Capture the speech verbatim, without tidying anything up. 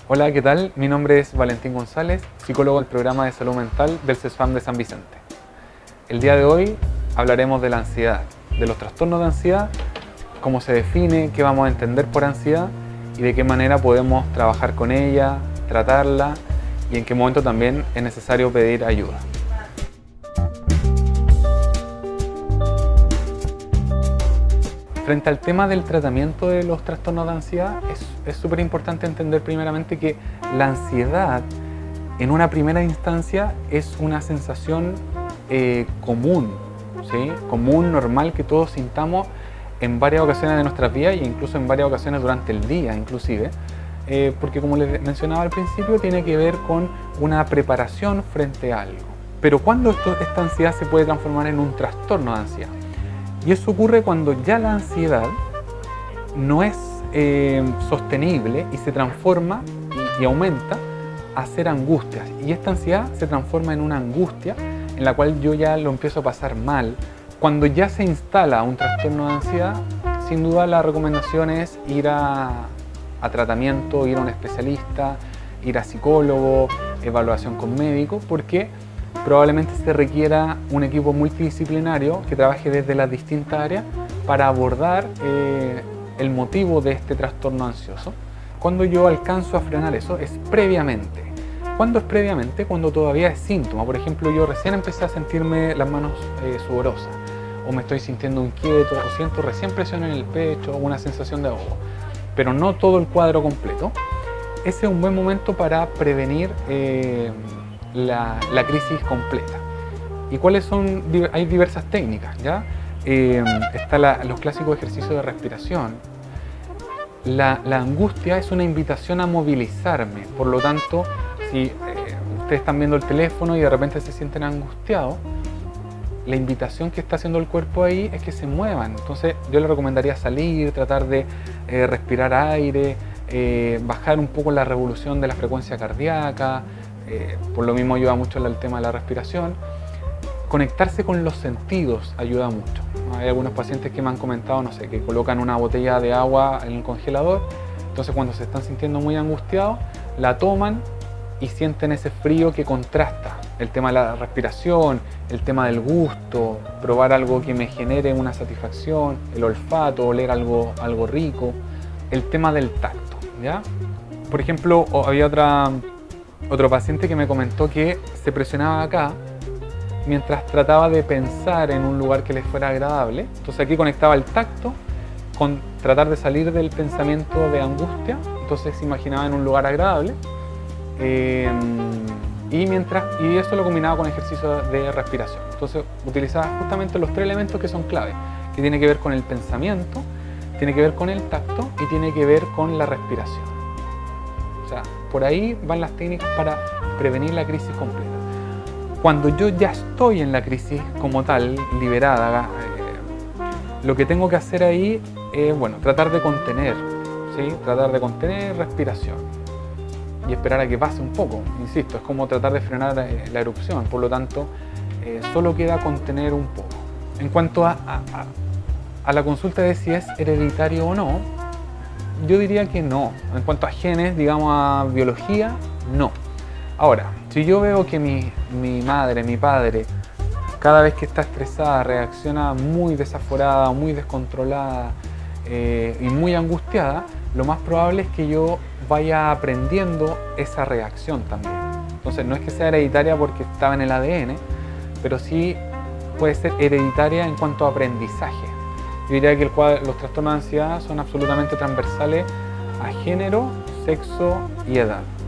Hola, ¿qué tal? Mi nombre es Valentín González, psicólogo del programa de salud mental del CESFAM de San Vicente. El día de hoy hablaremos de la ansiedad, de los trastornos de ansiedad, cómo se define, qué vamos a entender por ansiedad y de qué manera podemos trabajar con ella, tratarla y en qué momento también es necesario pedir ayuda. Frente al tema del tratamiento de los trastornos de ansiedad, es súper importante entender primeramente que la ansiedad en una primera instancia es una sensación eh, común, ¿sí? común, normal, que todos sintamos en varias ocasiones de nuestras vidas e incluso en varias ocasiones durante el día inclusive, eh, porque como les mencionaba al principio, tiene que ver con una preparación frente a algo. Pero ¿cuándo esto, esta ansiedad se puede transformar en un trastorno de ansiedad? Y eso ocurre cuando ya la ansiedad no es eh, sostenible y se transforma y, y aumenta a ser angustias. Y esta ansiedad se transforma en una angustia en la cual yo ya lo empiezo a pasar mal. Cuando ya se instala un trastorno de ansiedad, sin duda la recomendación es ir a, a tratamiento, ir a un especialista, ir a psicólogo, evaluación con médico, porque probablemente se requiera un equipo multidisciplinario que trabaje desde las distintas áreas para abordar eh, el motivo de este trastorno ansioso. Cuando yo alcanzo a frenar eso es previamente. ¿Cuándo es previamente? Cuando todavía es síntoma. Por ejemplo, yo recién empecé a sentirme las manos eh, sudorosas, o me estoy sintiendo inquieto, o siento recién presión en el pecho, o una sensación de ahogo, pero no todo el cuadro completo. Ese es un buen momento para prevenir eh, La, la crisis completa. ¿Y cuáles son? Hay diversas técnicas, ¿ya? Eh, está la, los clásicos ejercicios de respiración. La, la angustia es una invitación a movilizarme, por lo tanto, si eh, ustedes están viendo el teléfono y de repente se sienten angustiados, la invitación que está haciendo el cuerpo ahí es que se muevan. Entonces yo les recomendaría salir, tratar de eh, respirar aire, eh, bajar un poco la revolución de la frecuencia cardíaca. Eh, por lo mismo ayuda mucho el tema de la respiración. Conectarse con los sentidos ayuda mucho. Hay algunos pacientes que me han comentado, no sé, que colocan una botella de agua en el congelador, entonces cuando se están sintiendo muy angustiados, la toman y sienten ese frío que contrasta. El tema de la respiración, el tema del gusto, probar algo que me genere una satisfacción, el olfato, oler algo, algo rico, el tema del tacto, ¿ya? Por ejemplo, había otra... Otro paciente que me comentó que se presionaba acá mientras trataba de pensar en un lugar que le fuera agradable. Entonces aquí conectaba el tacto con tratar de salir del pensamiento de angustia. Entonces se imaginaba en un lugar agradable. Eh, y, mientras, y eso lo combinaba con ejercicios de respiración. Entonces utilizaba justamente los tres elementos que son clave, que tiene que ver con el pensamiento, tiene que ver con el tacto y tiene que ver con la respiración. O sea, por ahí van las técnicas para prevenir la crisis completa. Cuando yo ya estoy en la crisis como tal, liberada, eh, lo que tengo que hacer ahí es, bueno, tratar de contener, ¿sí? Tratar de contener respiración y esperar a que pase un poco. Insisto, es como tratar de frenar eh, la erupción, por lo tanto, eh, solo queda contener un poco. En cuanto a, a, a la consulta de si es hereditario o no, yo diría que no. En cuanto a genes, digamos a biología, no. Ahora, si yo veo que mi, mi madre, mi padre, cada vez que está estresada reacciona muy desaforada, muy descontrolada eh, y muy angustiada, lo más probable es que yo vaya aprendiendo esa reacción también. Entonces no es que sea hereditaria porque estaba en el A D N, pero sí puede ser hereditaria en cuanto a aprendizaje. Yo diría que el cuadro, los trastornos de ansiedad son absolutamente transversales a género, sexo y edad.